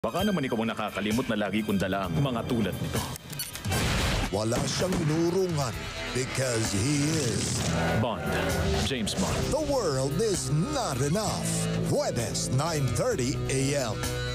Baka naman ikaw ang nakakalimot na lagi kong dala ang mga tulad nito. Wala siyang nurungan because he is Bond. James Bond. The world is not enough. Huwebes, 9:30 a.m.